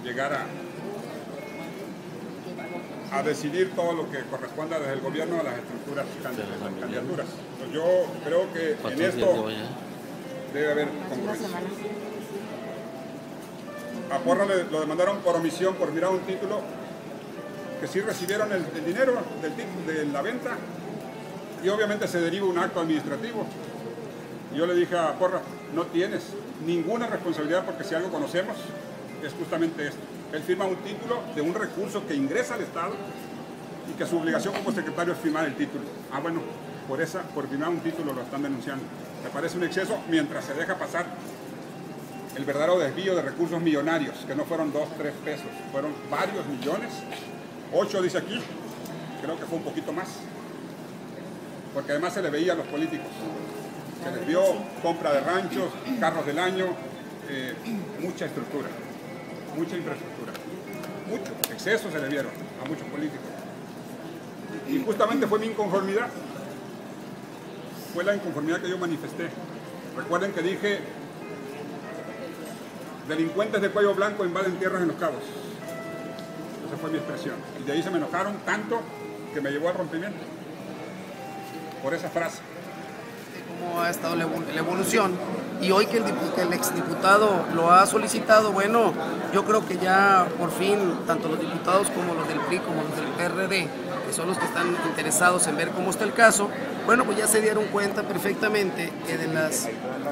llegar a decidir todo lo que corresponda desde el gobierno a las estructuras de las candidaturas. Entonces, yo creo que en esto debe haber congruencia. A Porra lo demandaron por omisión, por mirar un título, que sí recibieron el dinero de la venta, y obviamente se deriva un acto administrativo. Yo le dije a Porra, no tienes ninguna responsabilidad, porque si algo conocemos es justamente esto. Él firma un título de un recurso que ingresa al Estado y que su obligación como secretario es firmar el título. Bueno, por firmar un título lo están denunciando. Me parece un exceso, mientras se deja pasar el verdadero desvío de recursos millonarios, que no fueron 2, 3 pesos, fueron varios millones. 8 dice aquí, creo que fue un poquito más, porque además se le veía a los políticos. Se les vio compra de ranchos, carros del año, mucha estructura, mucha infraestructura, mucho exceso se le vieron a muchos políticos. Y justamente fue mi inconformidad, fue la inconformidad que yo manifesté. Recuerden que dije, delincuentes de cuello blanco invaden tierras en Los Cabos. Esa fue mi expresión. Y de ahí se me enojaron tanto que me llevó al rompimiento por esa frase. Cómo ha estado la evolución, y hoy que el exdiputado lo ha solicitado, bueno, yo creo que ya por fin tanto los diputados como los del PRI como los del PRD, que son los que están interesados en ver cómo está el caso, bueno, pues ya se dieron cuenta perfectamente que de las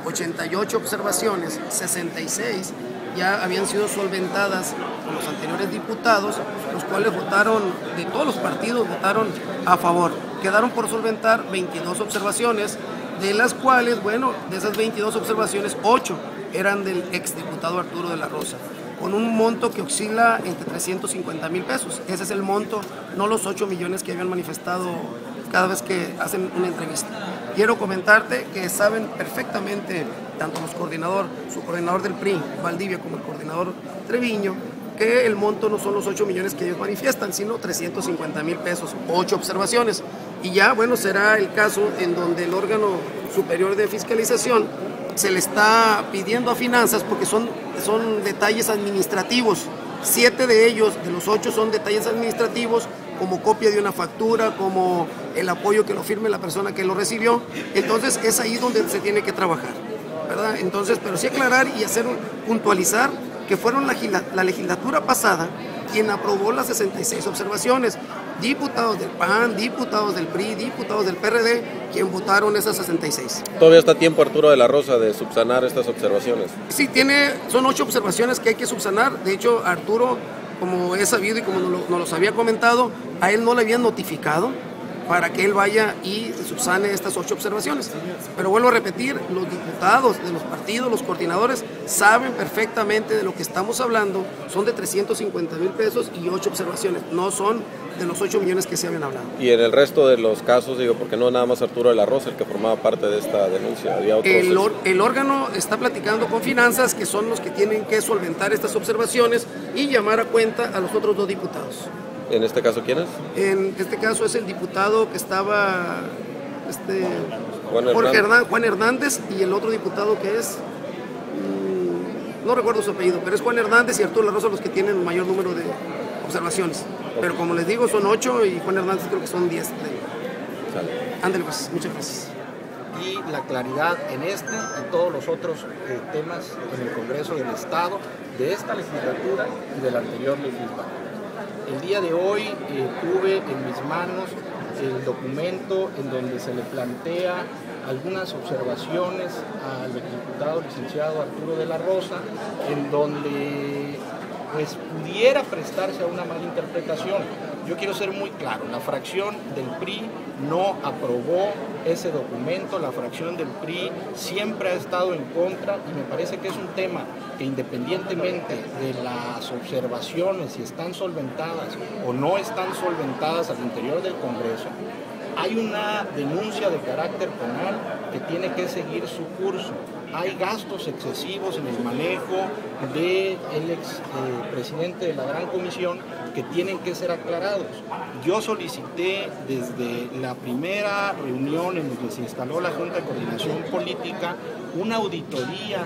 88 observaciones, 66 ya habían sido solventadas por los anteriores diputados, los cuales votaron, de todos los partidos votaron a favor. Quedaron por solventar 22 observaciones, de las cuales, bueno, de esas 22 observaciones, 8 eran del exdiputado Arturo de la Rosa, con un monto que oscila entre 350,000 pesos. Ese es el monto, no los 8 millones que habían manifestado cada vez que hacen una entrevista. Quiero comentarte que saben perfectamente, tanto su coordinador del PRI, Valdivia, como el coordinador Treviño, que el monto no son los 8 millones que ellos manifiestan, sino 350,000 pesos, 8 observaciones. Y ya, bueno, será el caso en donde el órgano superior de fiscalización se le está pidiendo a finanzas, porque son detalles administrativos. 7 de ellos, de los 8, son detalles administrativos, como copia de una factura, como el apoyo que lo firme la persona que lo recibió. Entonces es ahí donde se tiene que trabajar, ¿verdad? Entonces, pero sí aclarar y puntualizar que fueron la legislatura pasada quien aprobó las 66 observaciones. Diputados del PAN, diputados del PRI, diputados del PRD, quien votaron esas 66. ¿Todavía está tiempo Arturo de la Rosa de subsanar estas observaciones? Sí, son 8 observaciones que hay que subsanar. De hecho, Arturo, como he sabido y como nos los había comentado, a él no le habían notificado para que él vaya y subsane estas 8 observaciones. Pero vuelvo a repetir, los diputados de los partidos, los coordinadores, saben perfectamente de lo que estamos hablando. Son de 350,000 pesos y 8 observaciones, no son de los 8 millones que se habían hablado. Y en el resto de los casos, digo, porque no nada más Arturo de la Rosa el que formaba parte de esta denuncia, había otros. El órgano está platicando con finanzas, que son los que tienen que solventar estas observaciones y llamar a cuenta a los otros 2 diputados. ¿En este caso quién es? En este caso es el diputado que estaba, Juan Hernández, y el otro diputado que es, no recuerdo su apellido, pero es Juan Hernández y Arturo de la Rosa los que tienen mayor número de observaciones. Pero como les digo, son 8 y Juan Hernández creo que son 10. Ándale pues, muchas gracias. Y la claridad en este y todos los otros temas en el Congreso del Estado, de esta legislatura y de la anterior legislatura. El día de hoy tuve en mis manos el documento en donde se le plantea algunas observaciones al diputado licenciado Arturo de la Rosa, en donde pues pudiera prestarse a una mala interpretación. Yo quiero ser muy claro, la fracción del PRI no aprobó ese documento, la fracción del PRI siempre ha estado en contra, y me parece que es un tema que, independientemente de las observaciones, si están solventadas o no están solventadas al interior del Congreso, hay una denuncia de carácter penal que tiene que seguir su curso. Hay gastos excesivos en el manejo del presidente de la Gran Comisión que tienen que ser aclarados. Yo solicité desde la primera reunión en donde se instaló la Junta de Coordinación Política una auditoría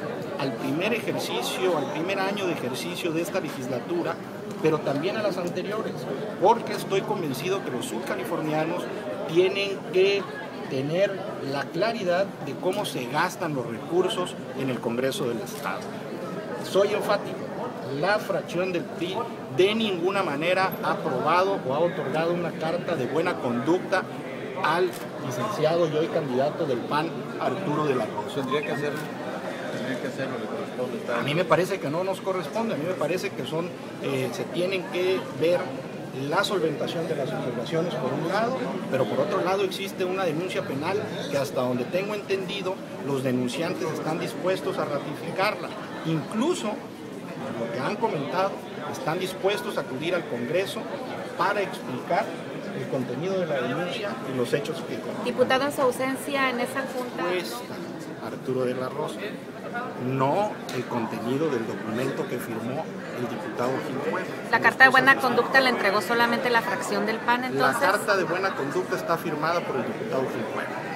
al primer ejercicio, al primer año de ejercicio de esta legislatura, pero también a las anteriores, porque estoy convencido que los sudcalifornianos tienen que tener la claridad de cómo se gastan los recursos en el Congreso del Estado. Soy enfático, la fracción del PRI de ninguna manera ha aprobado o ha otorgado una carta de buena conducta al licenciado y hoy candidato del PAN, Arturo de la Rosa. Tendría que hacerlo, le corresponde. A mí me parece que no nos corresponde, a mí me parece que se tienen que ver la solventación de las observaciones por un lado, pero por otro lado existe una denuncia penal que hasta donde tengo entendido los denunciantes están dispuestos a ratificarla. Incluso, lo que han comentado, están dispuestos a acudir al Congreso para explicar el contenido de la denuncia y los hechos que cometen. Diputado, en su ausencia en esa junta. Arturo de la Rosa, no el contenido del documento que firmó el diputado Gil Puebla. La carta de buena conducta la entregó solamente la fracción del PAN, entonces. La carta de buena conducta está firmada por el diputado Gil Puebla.